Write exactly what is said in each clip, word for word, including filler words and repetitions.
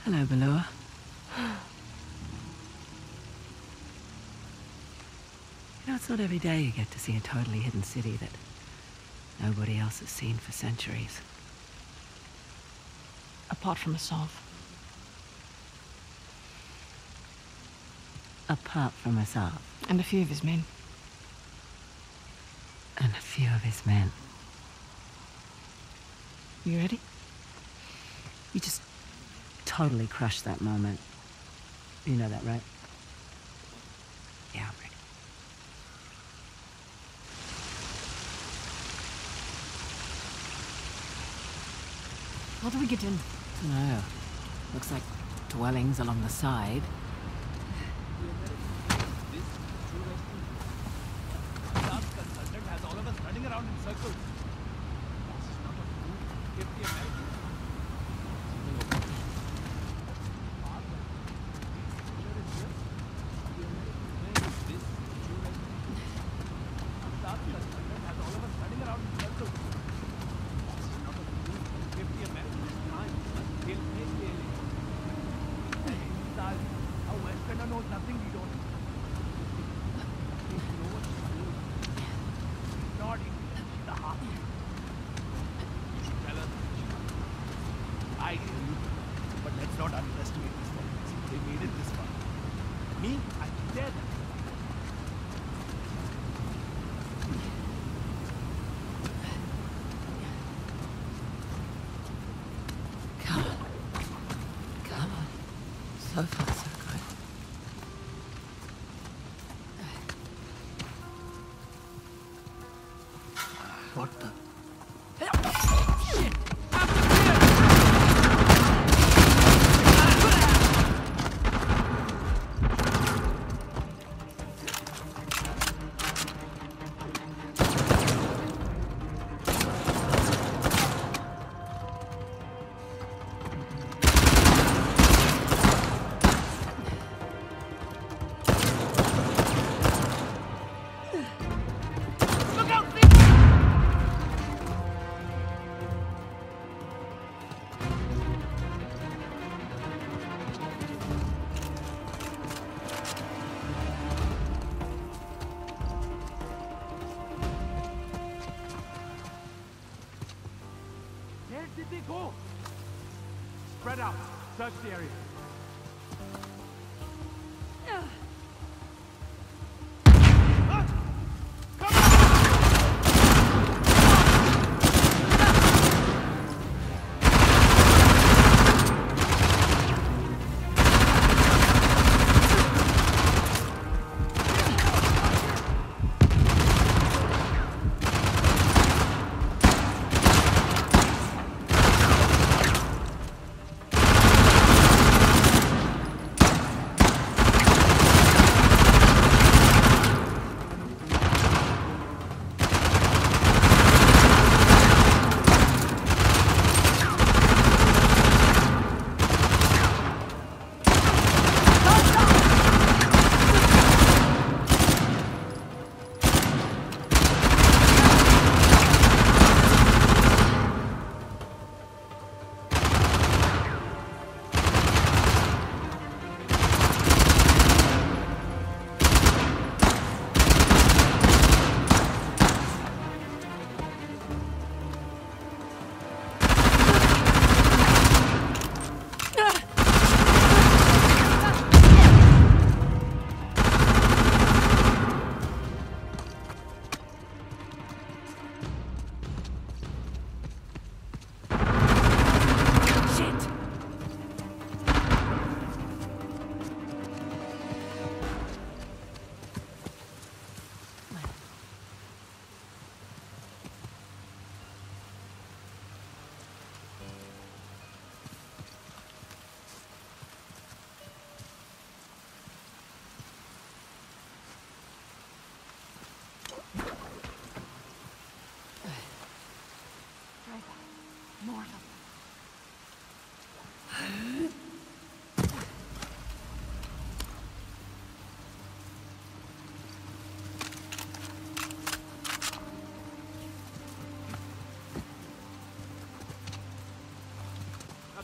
Hello, Balua. You know, it's not every day you get to see a totally hidden city that nobody else has seen for centuries. Apart from Asov. Apart from Asaf. And a few of his men. And a few of his men. You ready? You just totally crushed that moment. You know that, right? Yeah, I'm ready. How do we get in? No. Looks like dwellings along the side. Tusk consultant has all of us running around in circles. This is not a fool. Give the American. So far, so good. What the? Go! Spread out. Search the area.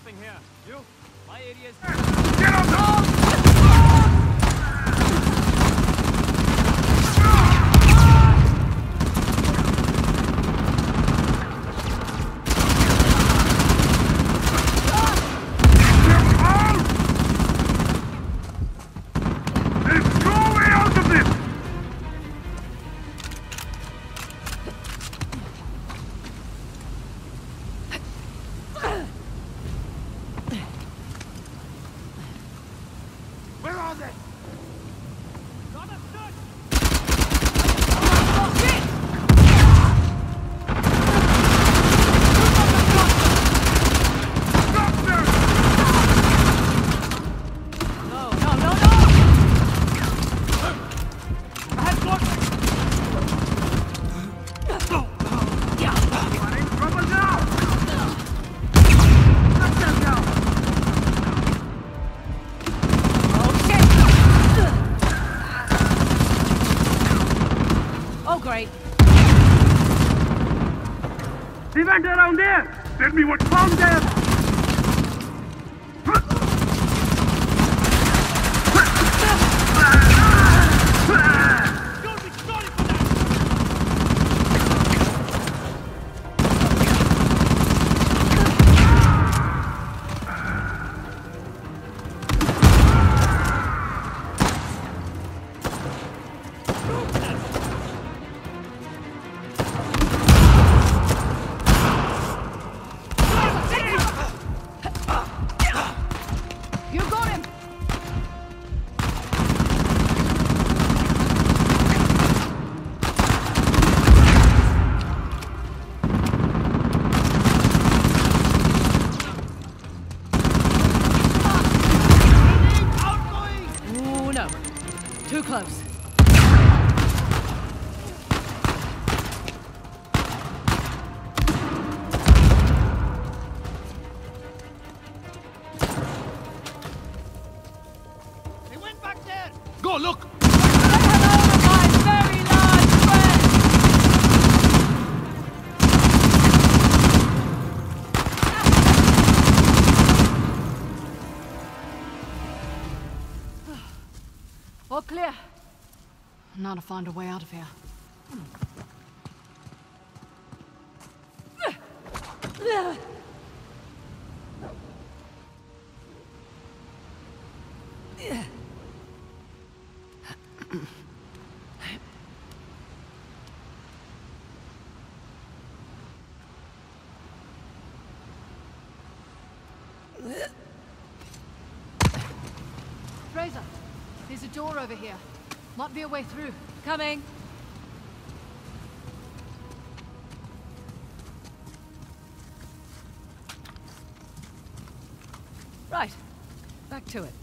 nothing here. You? My area is... Get on the... Event around there! Tell me what found them! You'll be sorry for that! Too close. They went back there! Go, look! All clear. Now to find a way out of here. Frazer, there's a door over here. Might be a way through. Coming. Right. Back to it.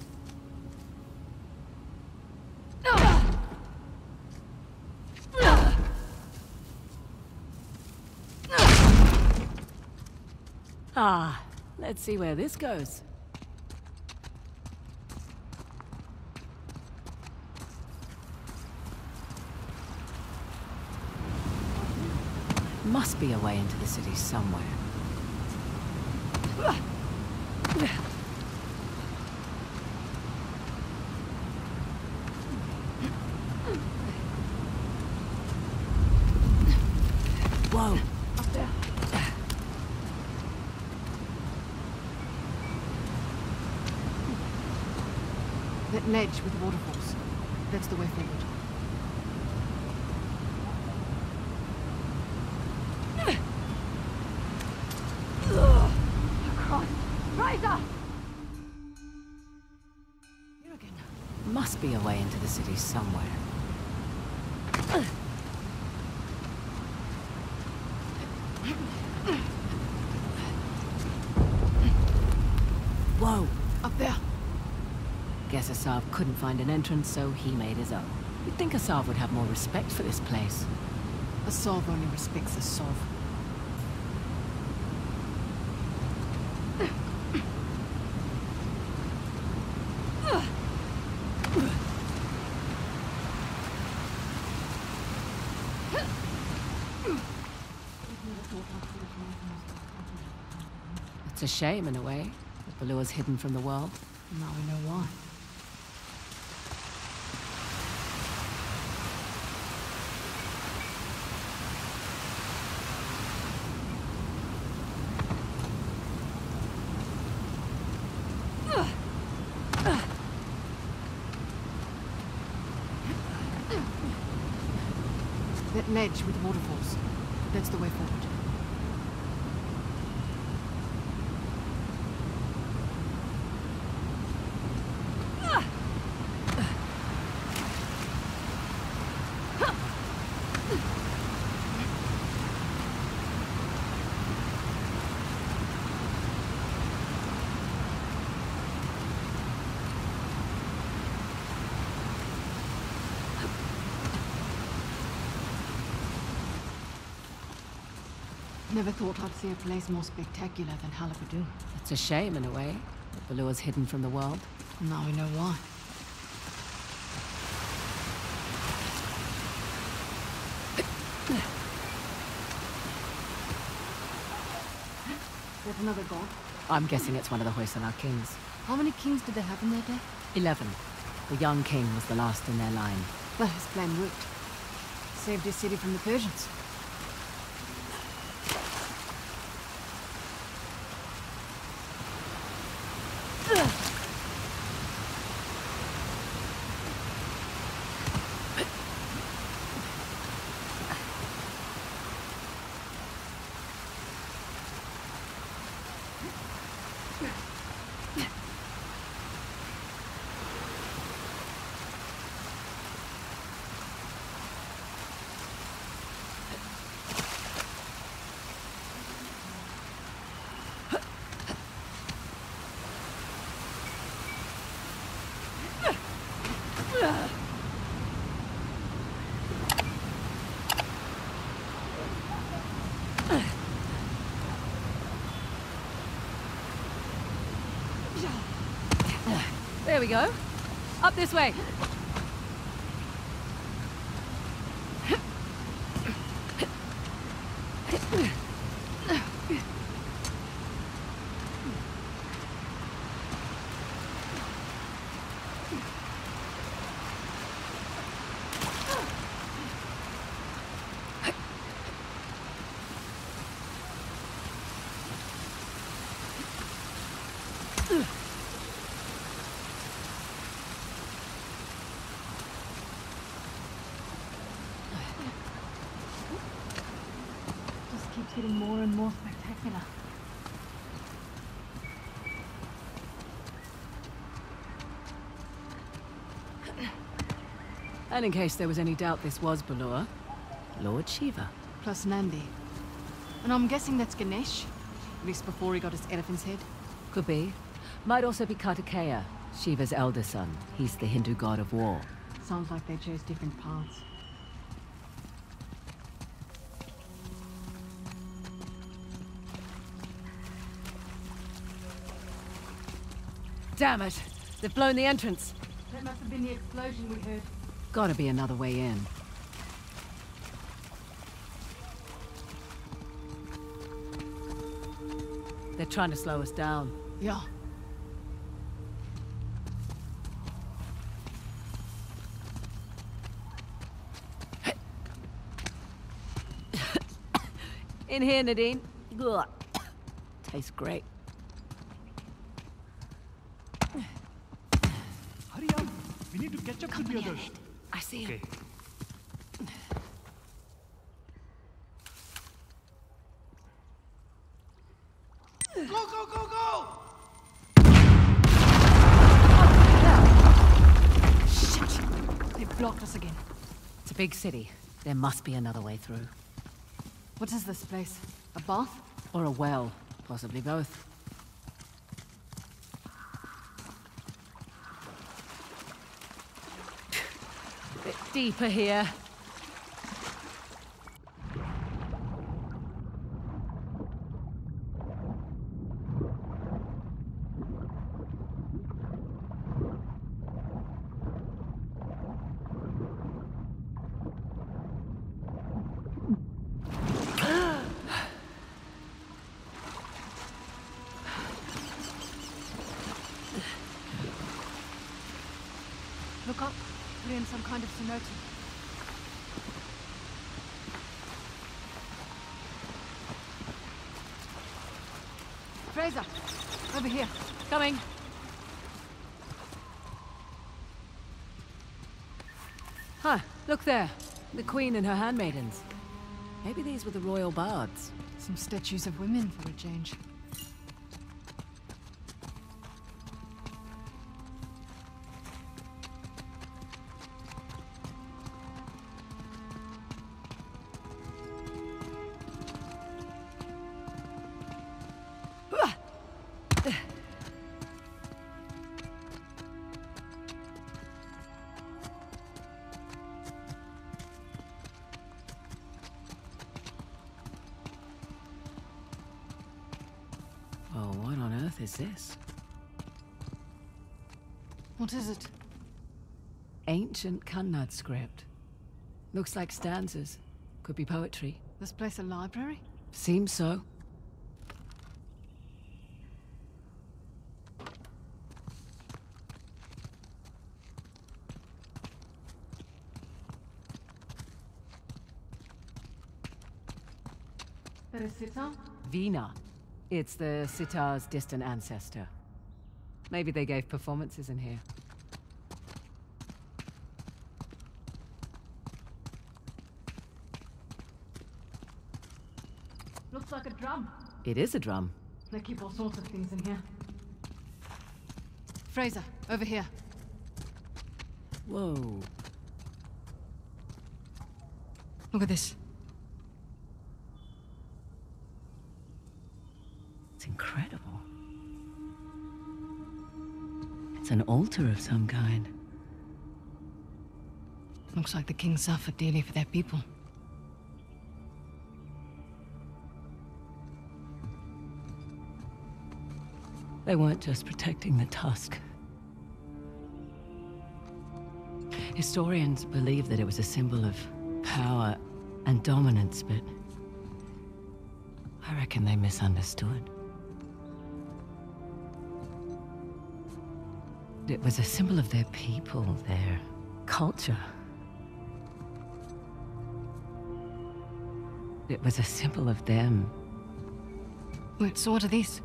Ah, let's see where this goes. Must be a way into the city somewhere. Whoa. Up there. That ledge with waterfalls. That's the way forward. Must be a way into the city somewhere. Whoa! Up there! Guess Asav couldn't find an entrance, so he made his own. You'd think Asav would have more respect for this place. Asav only respects Asav. It's a shame, in a way, that Balua's hidden from the world. Now we know why. That ledge with waterfalls. That's the way forward. Never thought I'd see a place more spectacular than Halibadu. It's a shame, in a way, that Balua's hidden from the world. Now we know why. There's another god. I'm guessing it's one of the Hoysala kings. How many kings did they have in their day? Eleven. The young king was the last in their line. Well, his plan worked. Saved his city from the Persians. There we go. Up this way. Keeps getting more and more spectacular. And in case there was any doubt this was Balua, Lord Shiva. Plus Nandi. And I'm guessing that's Ganesh. At least before he got his elephant's head. Could be. Might also be Kartikeya, Shiva's elder son. He's the Hindu god of war. Sounds like they chose different paths. Damn it! They've blown the entrance. That must have been the explosion we heard. Gotta be another way in. They're trying to slow us down. Yeah. In here, Nadine. Ugh. Tastes great. Hurry up! We need to catch up to the others. I see him. Okay. Go, go, go, go! Shit! They blocked us again. It's a big city. There must be another way through. What is this place? A bath? Or a well. Possibly both. Bit deeper here. Probably in some kind of cenote. Frazer! Over here. Coming. Huh, look there. The Queen and her handmaidens. Maybe these were the royal bards. Some statues of women for a change. Oh, what on earth is this? What is it? Ancient Kannad script. Looks like stanzas. Could be poetry. This place a library? Seems so. That is sitar? Veena. It's the sitar's distant ancestor. Maybe they gave performances in here. Looks like a drum. It is a drum. They keep all sorts of things in here. Frazer, over here. Whoa. Look at this. It's incredible. It's an altar of some kind. Looks like the king suffered dearly for their people. They weren't just protecting the Tusk. Historians believe that it was a symbol of power and dominance, but I reckon they misunderstood. It was a symbol of their people, their culture. It was a symbol of them. Wait, so what are these?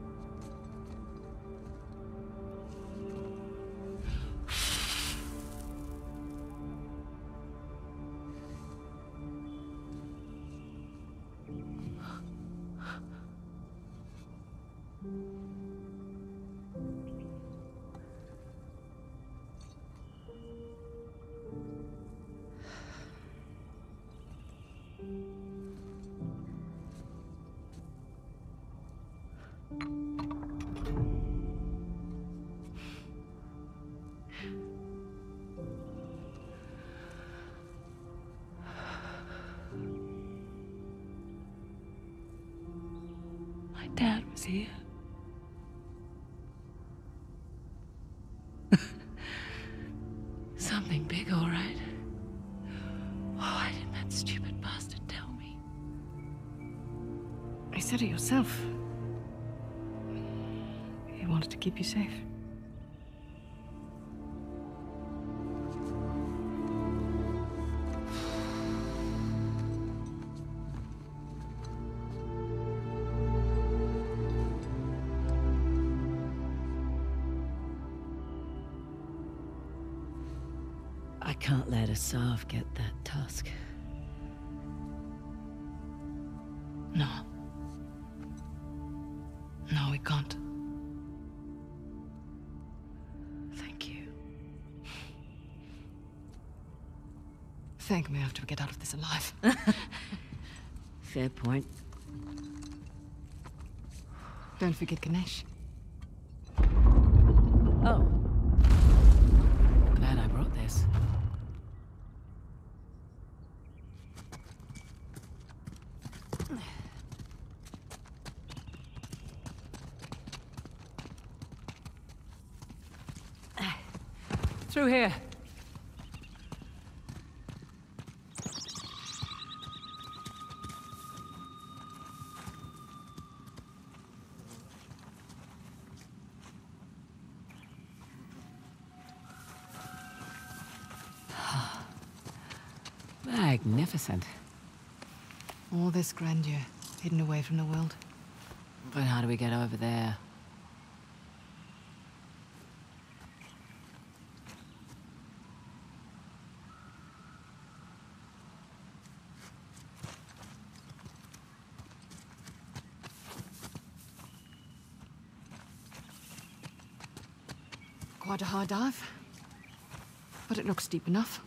My dad was here. Something big, all right. Why didn't that stupid bastard tell me? You said it yourself. He wanted to keep you safe. I can't let Asav get that tusk. No. No, we can't. Thank you. Thank me after we get out of this alive. Fair point. Don't forget Ganesh. Oh. Glad I brought this. Through here. Magnificent. All this grandeur, hidden away from the world. But how do we get over there? Quite a hard dive, but it looks deep enough.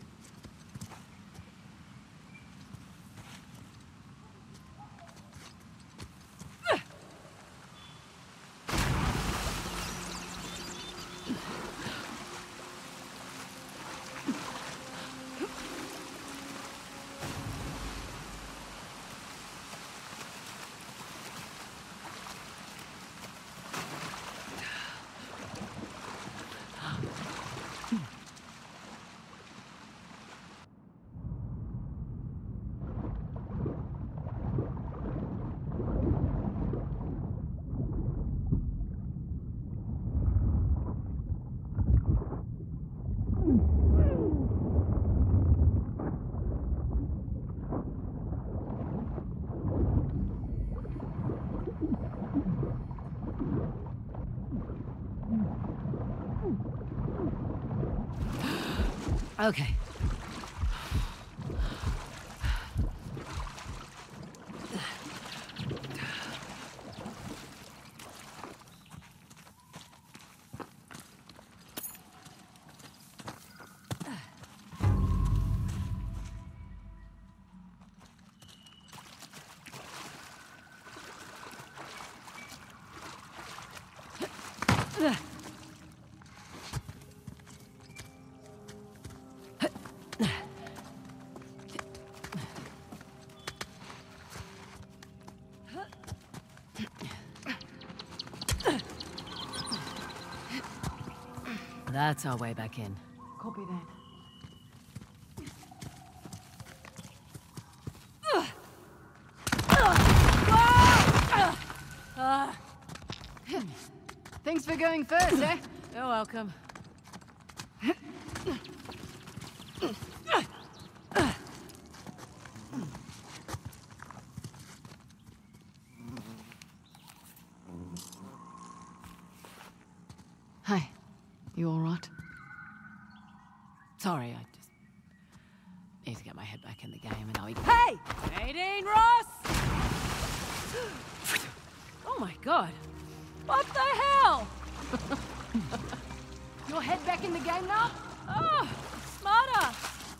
Okay. That's our way back in. Copy that. Thanks for going first, eh? You're welcome. Hi. You all right? Sorry, I just need to get my head back in the game and I'll... Hey! Nadine Ross! Oh my god. What the hell? Your head back in the game now? Oh, smarter!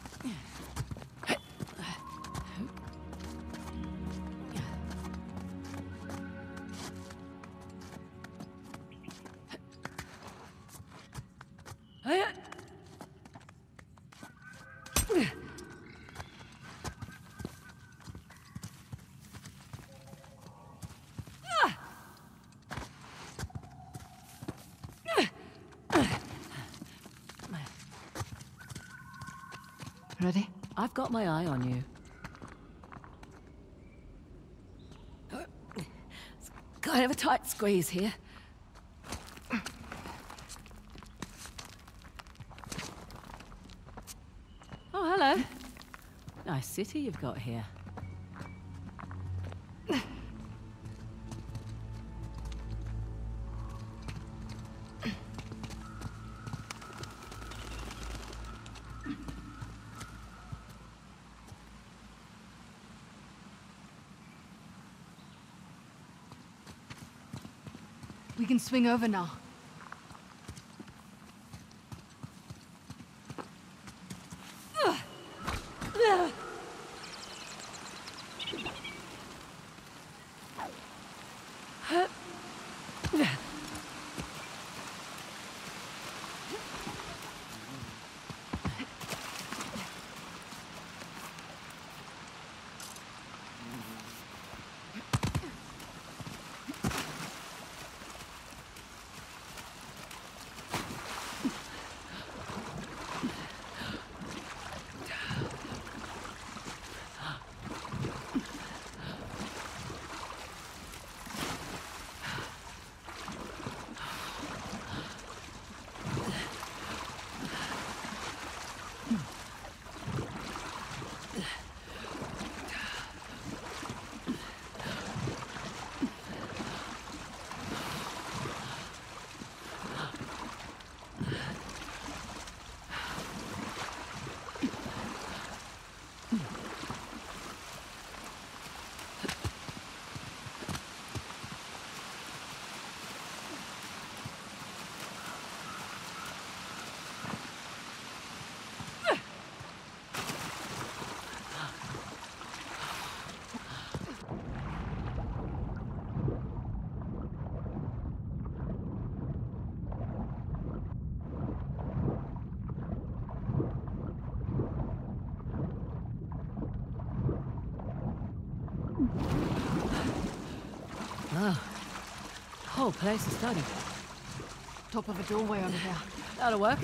Ready? I've got my eye on you. It's kind of a tight squeeze here. Oh, hello. Nice city you've got here. We can swing over now. whole place is studied. Top of a doorway over there. That'll work.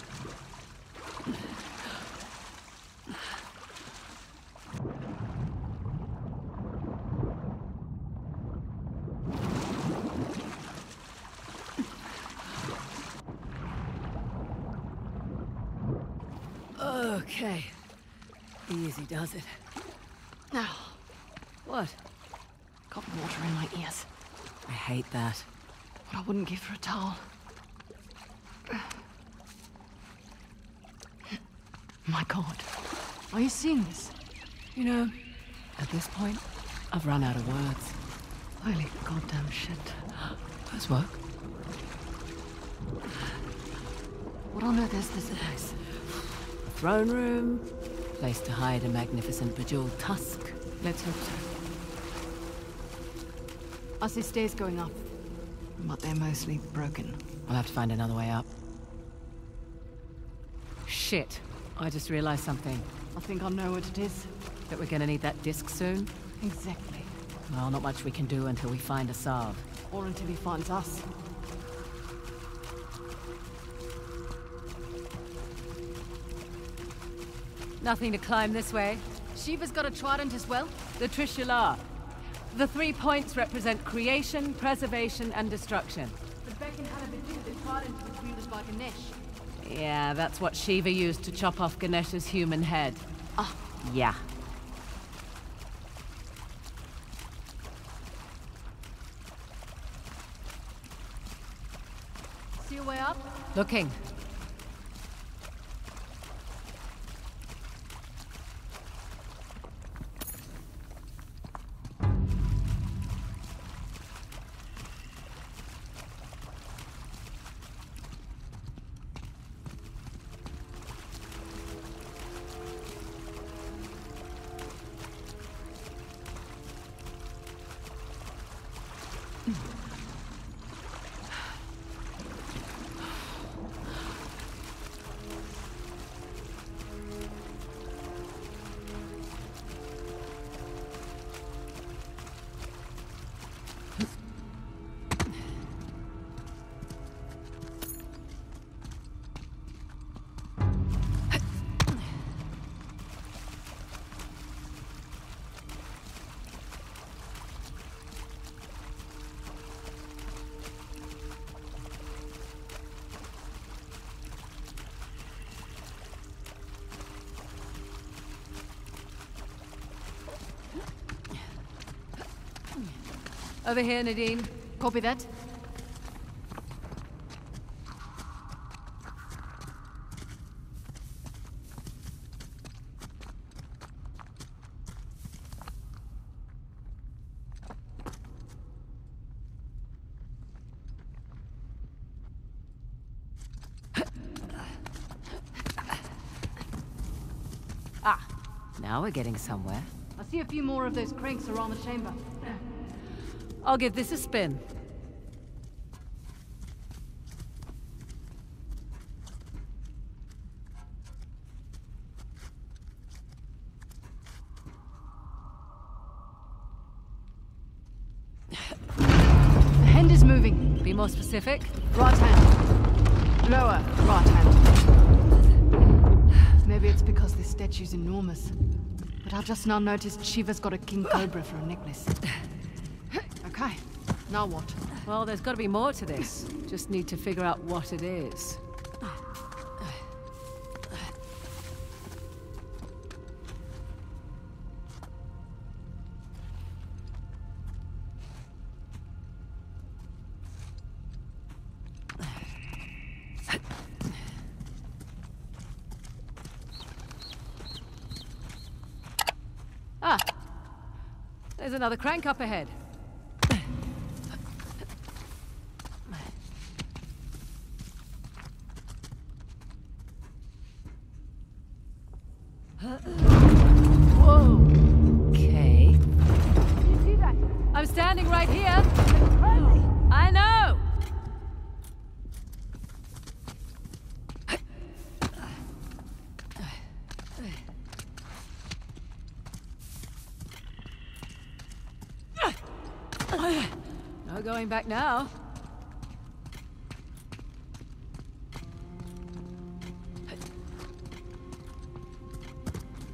Okay. Easy does it. Now, What? got water in my ears. I hate that. What I wouldn't give for a towel. My God. Are you seeing this? You know, at this point, I've run out of words. Holy goddamn shit. Does work? What on earth is this place? Throne room, place to hide a magnificent bejeweled tusk. Let's hope so. I see stairs going up, but they're mostly broken. I'll have to find another way up. Shit, I just realized something. I think I know what it is. That we're gonna need that disc soon? Exactly. Well, not much we can do until we find a salve. Or until he finds us. Nothing to climb this way. Shiva's got a trident as well? The Trishula. The three points represent creation, preservation, and destruction. But back in Hanabidu, the trident was wielded by Ganesh. Yeah, that's what Shiva used to chop off Ganesh's human head. Ah. Yeah. See a way up? Looking. Over here, Nadine. Copy that. Ah, now we're getting somewhere. I see a few more of those cranks around the chamber. I'll give this a spin. The hand is moving. Be more specific. Right hand. Lower right hand. Maybe it's because this statue's enormous. But I've just now noticed Shiva's got a king cobra for a necklace. Okay, now what? Well, there's got to be more to this. Just need to figure out what it is. Ah, there's another crank up ahead. Whoa. Okay. Did you see that? I'm standing right here. I know. No going back now.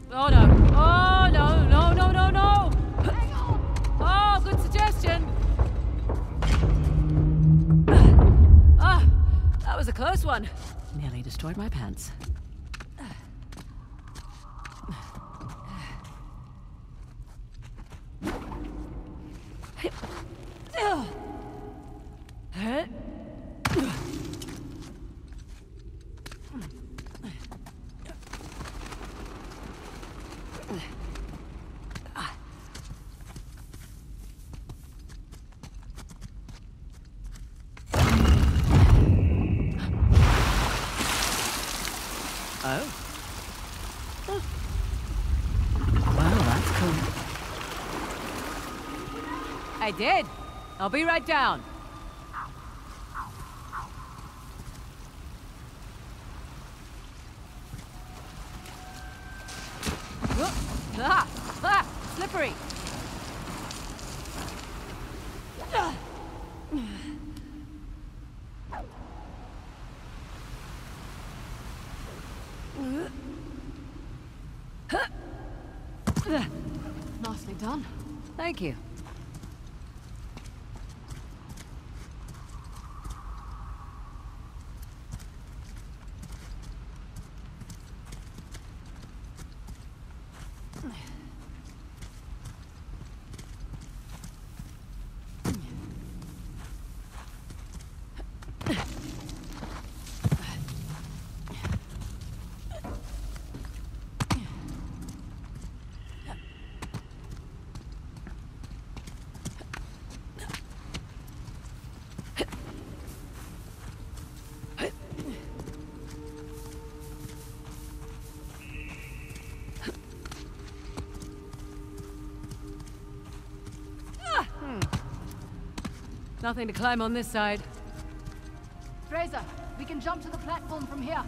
Oh no. Oh no, no, no, no, no! Hang on! Oh, good suggestion! Ah, that was a close one. Nearly destroyed my pants. Oh. Well, that's cool. I did. I'll be right down. Whoop. Ah, ah, slippery. Nicely done. Thank you. Nothing to climb on this side. Frazer, we can jump to the platform from here.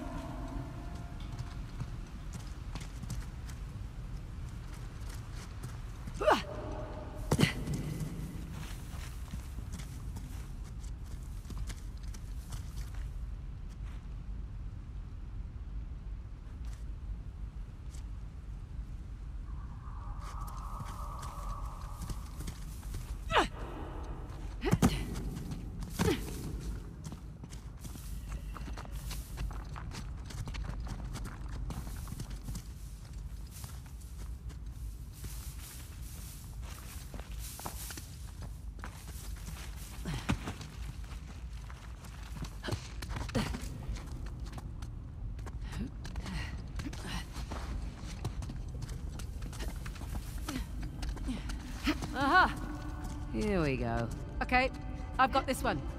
Aha! Here we go. Okay, I've got this one.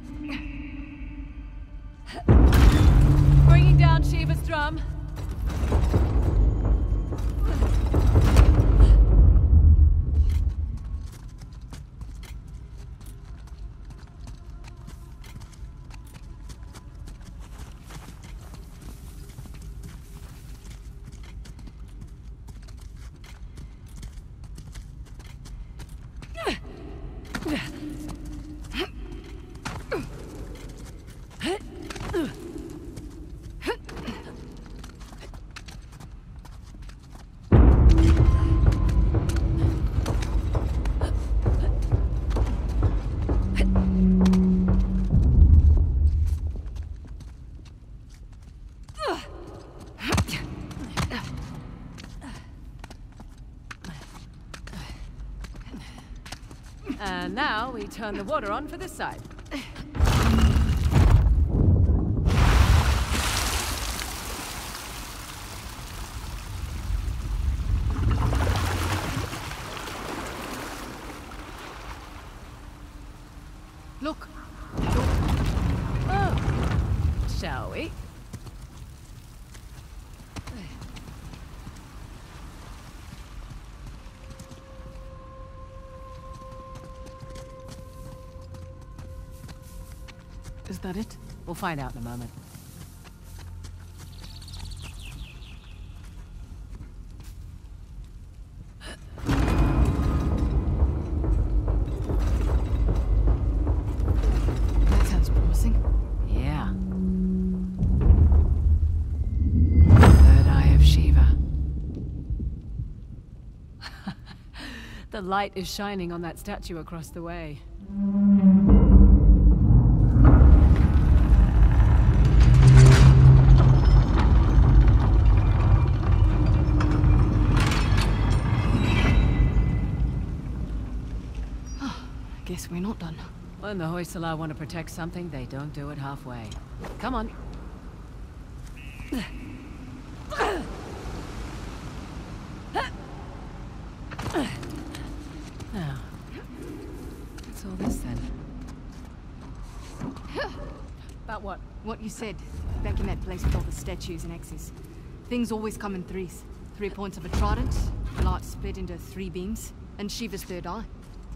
Bringing down Shiva's drum. And now we turn the water on for this side. Look. Oh, shall we? Is that it? We'll find out in a moment. That sounds promising. Yeah. Third eye of Shiva. The light is shining on that statue across the way. Guess we're not done. When the Hoysala want to protect something, they don't do it halfway. Come on. Now, what's all this then? About what? What you said, back in that place with all the statues and axes. Things always come in threes. Three points of a trident, the light split into three beams, and Shiva's third eye.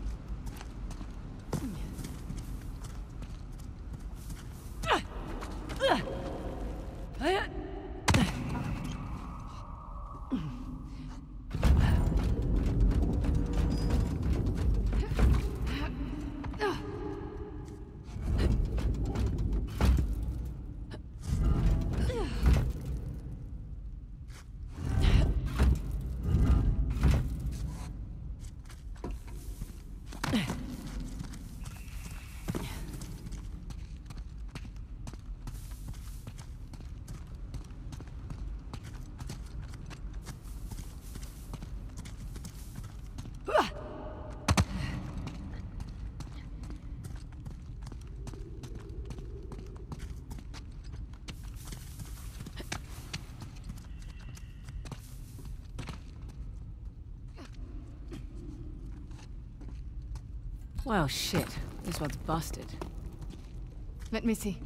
Well, shit. This one's busted. Let me see.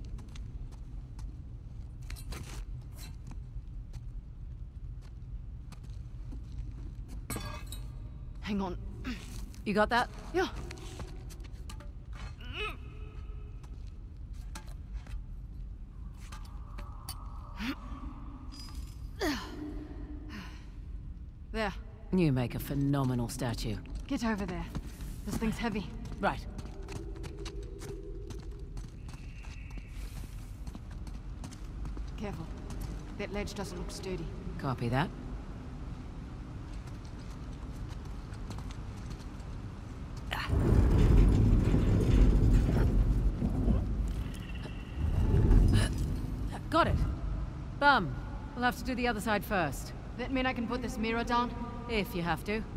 Hang on. You got that? Yeah. There. You make a phenomenal statue. Get over there. This thing's heavy. Right. Careful. That ledge doesn't look sturdy. Copy that. Got it. Bum. We'll have to do the other side first. That mean I can put this mirror down? If you have to.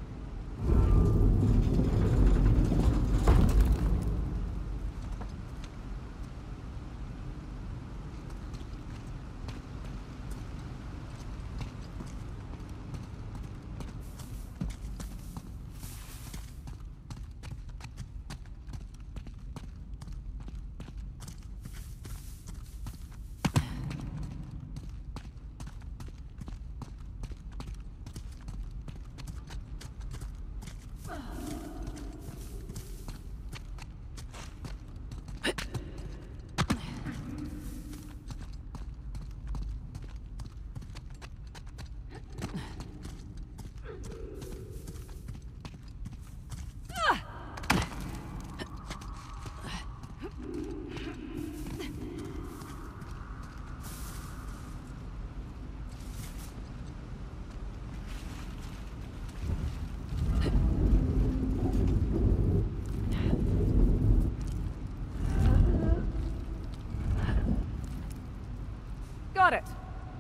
Got it.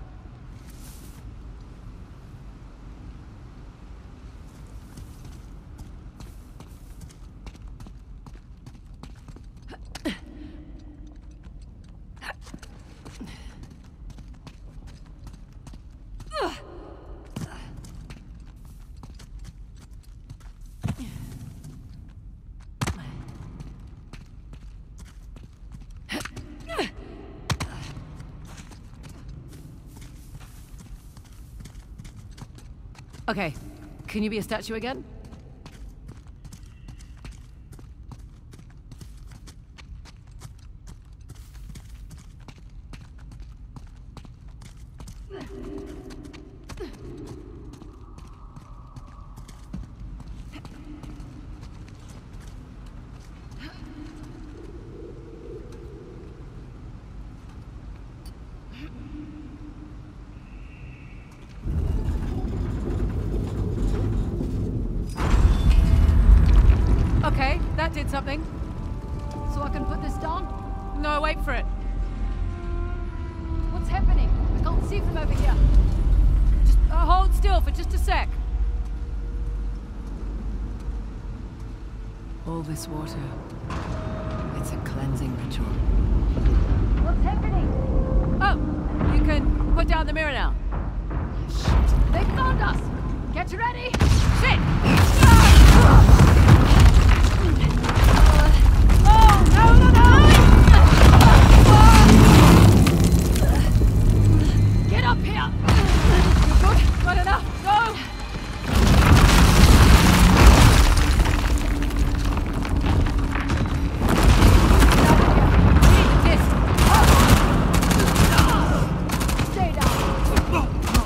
Okay, can you be a statue again? No, wait for it. What's happening? I can't see from over here. Just uh, hold still for just a sec. All this water, it's a cleansing ritual. What's happening? Oh, you can put down the mirror now. Shit! They found us! Get ready! Shit! Oh, no, no, no! Get up here! You're good? Got enough? Go! Stay down!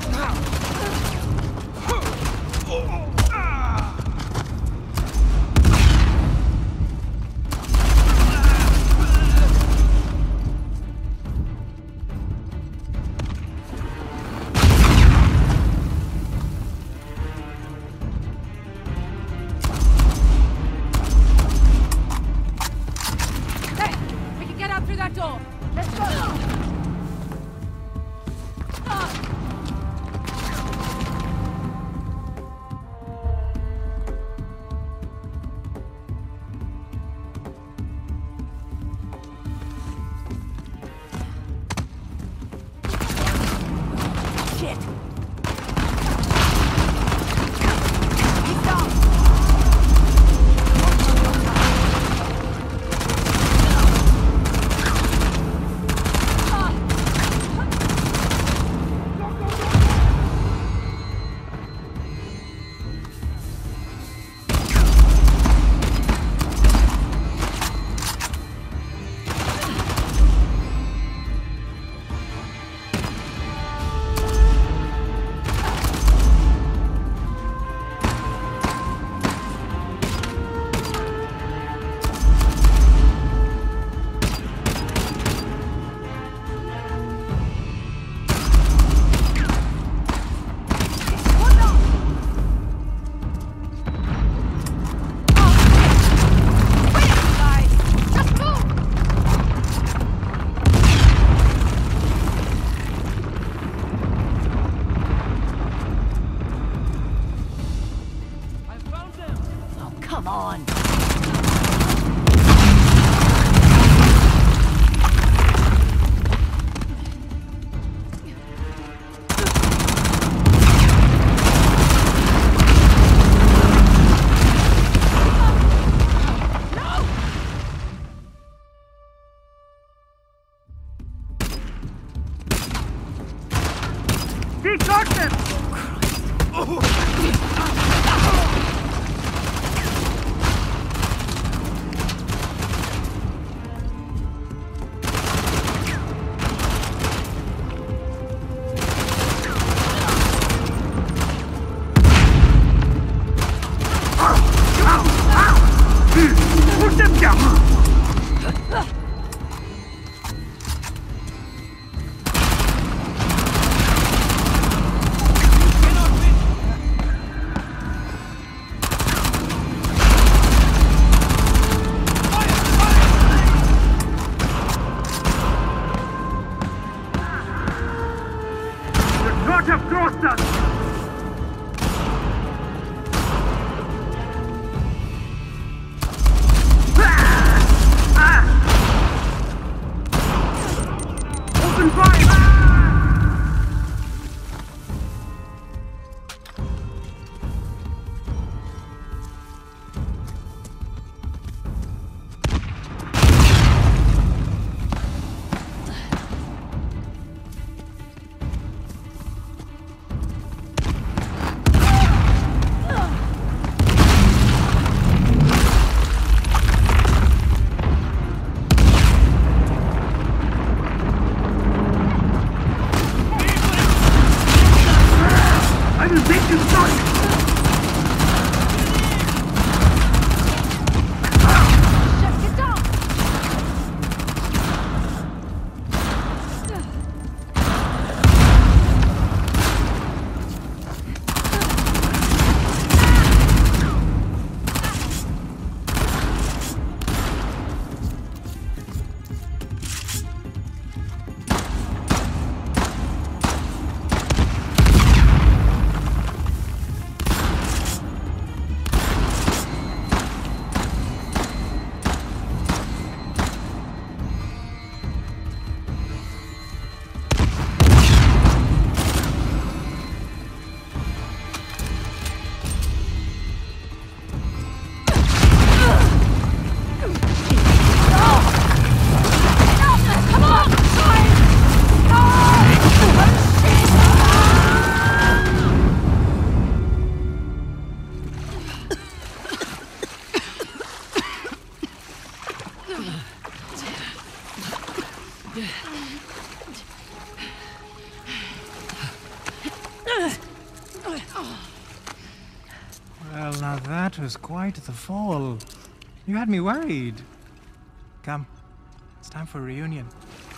Hey, we can get out through that door. Let's go! Shit! He's down! I found them! Oh, come on! He got them! Put them down! Cannot win! Well, now that was quite the fall. You had me worried. Come, it's time for a reunion.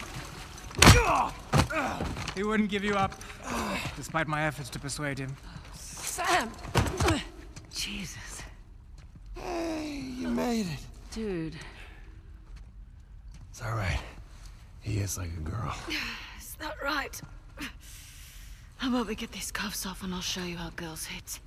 He wouldn't give you up, despite my efforts to persuade him. Sam! Jesus. Hey, you made it. Dude. It's all right. He is like a girl. Is that right? How about we get these cuffs off and I'll show you how girls hit.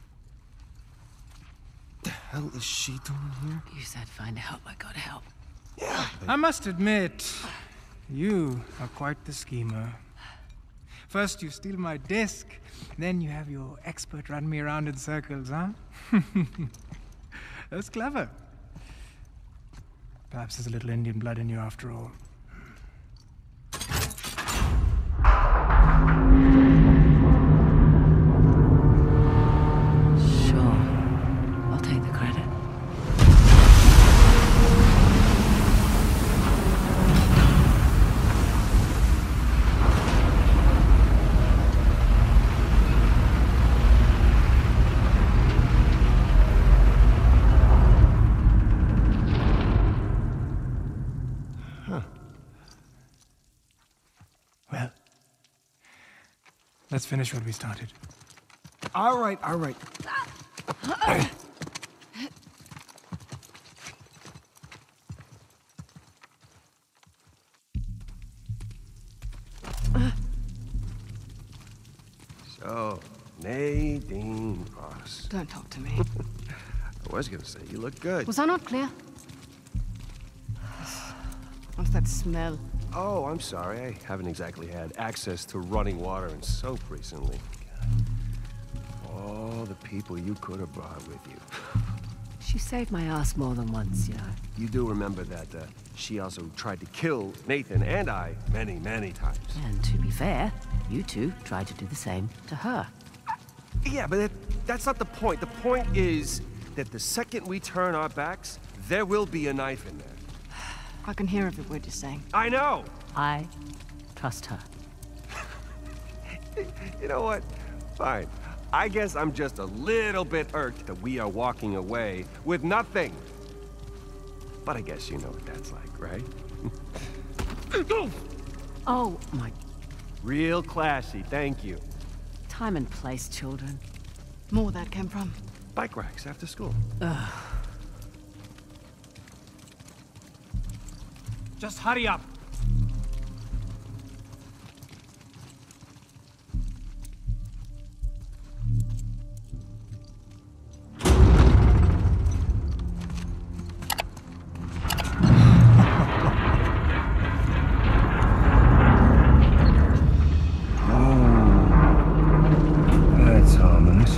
The hell is she doing here? You said find help, I gotta help. Yeah. I must admit, you are quite the schemer. First you steal my disc, then you have your expert run me around in circles, huh? That's clever. Perhaps there's a little Indian blood in you after all. Sure. I'll take the credit. Well, let's finish what we started. All right, all right. So, Nadine Ross. Don't talk to me. I was gonna say, you look good. Was I not clear? What's that smell? Oh, I'm sorry. I haven't exactly had access to running water and soap recently. All the people you could have brought with you. She saved my ass more than once, you know. You do remember that uh, she also tried to kill Nathan and I many, many times. And to be fair, you two tried to do the same to her. Yeah, but that, that's not the point. The point is that the second we turn our backs, there will be a knife in there. I can hear every word you're saying. I know! I trust her. You know what? Fine. I guess I'm just a little bit irked that we are walking away with nothing. But I guess you know what that's like, right? Oh, my... Real classy, thank you. Time and place, children. More where that came from. Bike racks after school. Ugh. Just hurry up. That's ominous.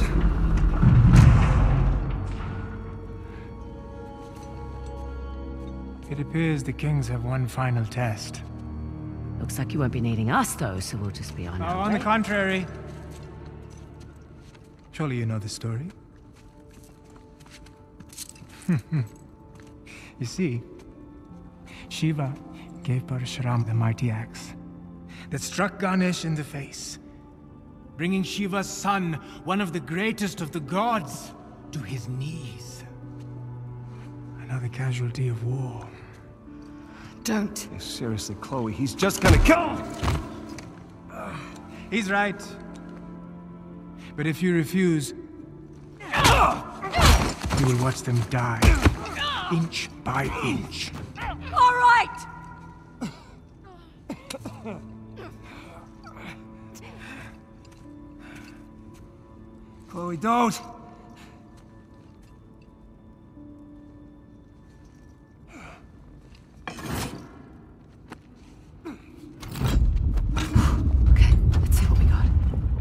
It appears the Kings have one final test. Looks like you won't be needing us, though, so we'll just be on Oh, our on way. the contrary. Surely you know the story. You see, Shiva gave Parashuram the mighty axe that struck Ganesh in the face, bringing Shiva's son, one of the greatest of the gods, to his knees. Another casualty of war. Don't. Seriously, Chloe, he's just gonna kill him! He's right. But if you refuse, you will watch them die, inch by inch. All right! Chloe, don't! Okay, let's see what we got.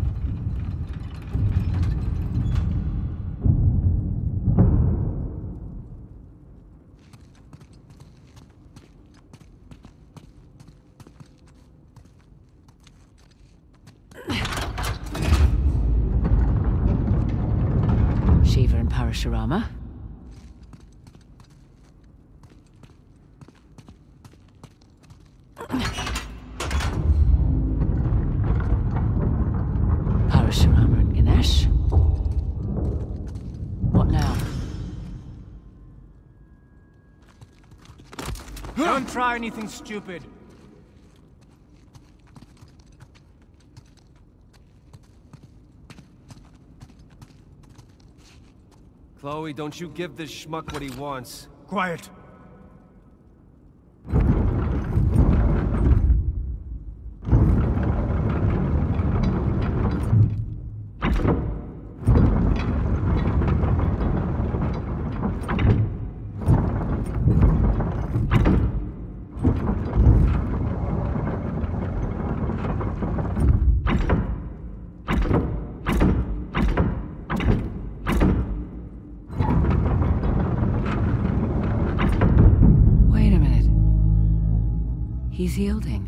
Shiva and Parashurama. Don't try anything stupid. Chloe, don't you give this schmuck what he wants. Quiet. He's yielding.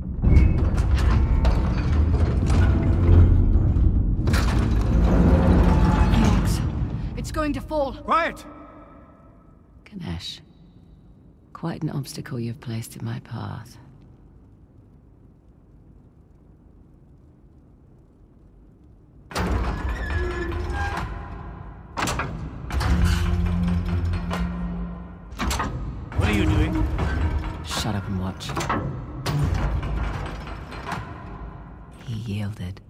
Thanks. It's going to fall. Quiet! Ganesh, quite an obstacle you've placed in my path. What are you doing? Shut up and watch. He yielded.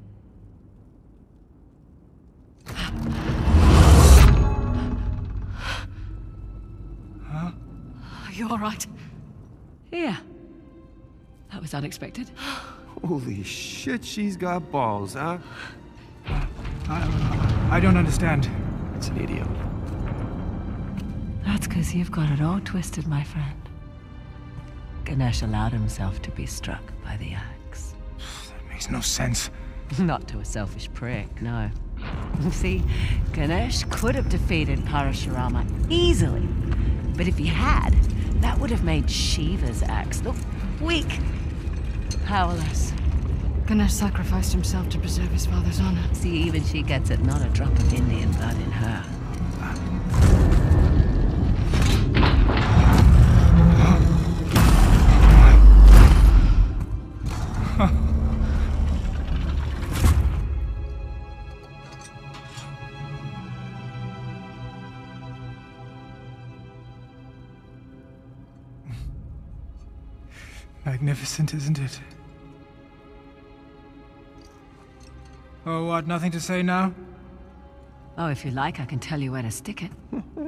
Huh? Are you all right? Yeah. That was unexpected. Holy shit, she's got balls, huh? I, I don't understand. It's an idiot. That's because you've got it all twisted, my friend. Ganesh allowed himself to be struck by the axe. That makes no sense. Not to a selfish prick, no. See, Ganesh could have defeated Parashurama easily. But if he had, that would have made Shiva's axe look weak, powerless. Ganesh sacrificed himself to preserve his father's honor. See, even she gets it, not a drop of Indian blood in her. Magnificent, isn't it? Oh, what? Nothing to say now? Oh, if you like, I can tell you where to stick it.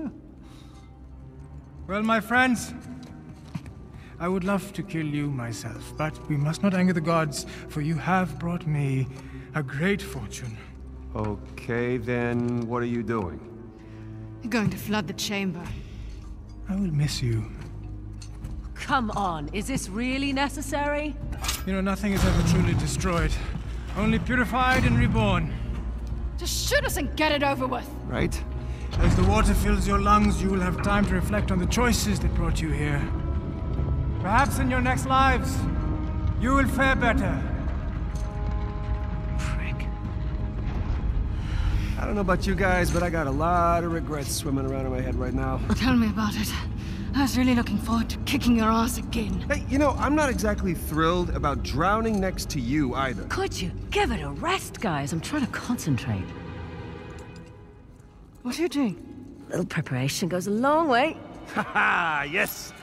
Well, my friends, I would love to kill you myself, but we must not anger the gods, for you have brought me a great fortune. Okay, then what are you doing? You're going to flood the chamber. I will miss you. Come on, is this really necessary? You know, nothing is ever truly destroyed. Only purified and reborn. Just shoot us and get it over with. Right? As the water fills your lungs, you will have time to reflect on the choices that brought you here. Perhaps in your next lives, you will fare better. Prick. I don't know about you guys, but I got a lot of regrets swimming around in my head right now. Tell me about it. I was really looking forward to kicking your ass again. Hey, you know, I'm not exactly thrilled about drowning next to you either. Could you give it a rest, guys? I'm trying to concentrate. What are you doing? A little preparation goes a long way. Haha, yes!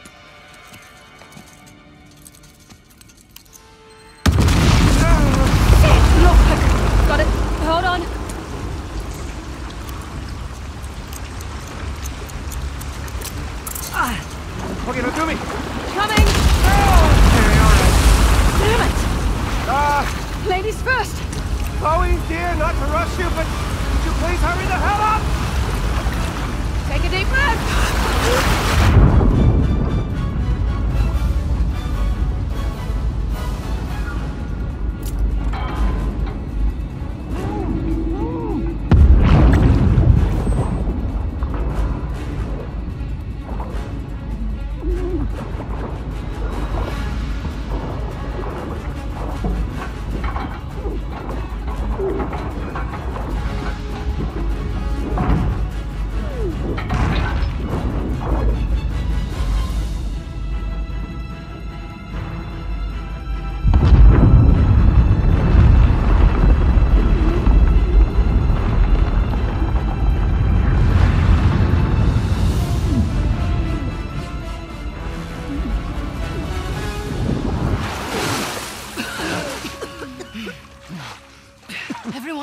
Look! Got it. Hold on. Ah, Okay, now do me! coming! Okay, alright. Damn it! Ah, Ladies first! Chloe, dear, not to rush you, but would you please hurry the hell up? Take a deep breath!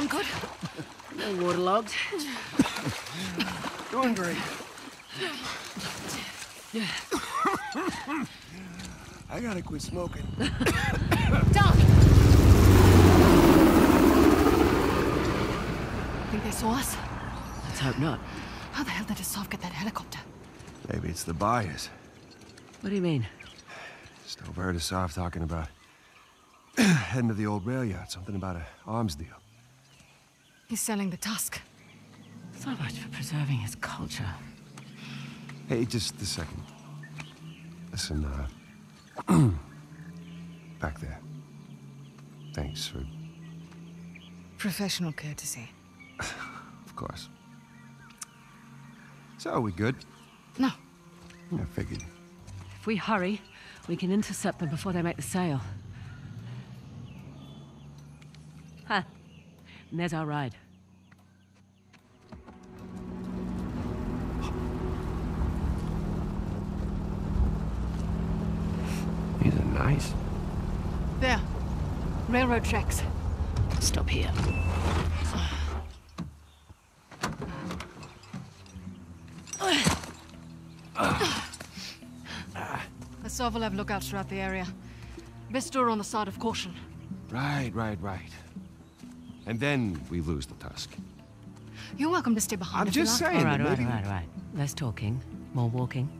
good? No waterlogged. Doing great. I gotta quit smoking. Down! Think they saw us? Let's hope not. How the hell did Asaf get that helicopter? Maybe it's the buyers. What do you mean? Just overheard Asaf talking about heading to the old rail yard. Something about an arms deal. He's selling the Tusk. So much for preserving his culture. Hey, just a second. Listen, uh... back there. Thanks for... Professional courtesy. Of course. So, are we good? No. I figured. If we hurry, we can intercept them before they make the sale. Huh. And there's our ride. These are nice. There. Railroad tracks. Stop here. Asaf will have lookouts throughout the area. Best door on the side of caution. Right, right, right. And then we lose the Tusk. You're welcome to stay behind I'm if you just like. saying All right, that all right, maybe... all right, all right. Less talking, more walking.